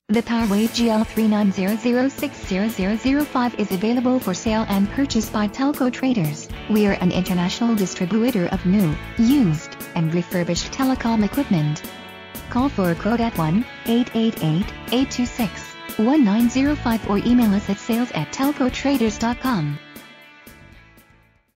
The PowerWave GL3900600005 is available for sale and purchase by Telco Traders. We are an international distributor of new, used, and refurbished telecom equipment. Call for a quote at 1-888-826-1905 or email us at sales@telcotraders.com.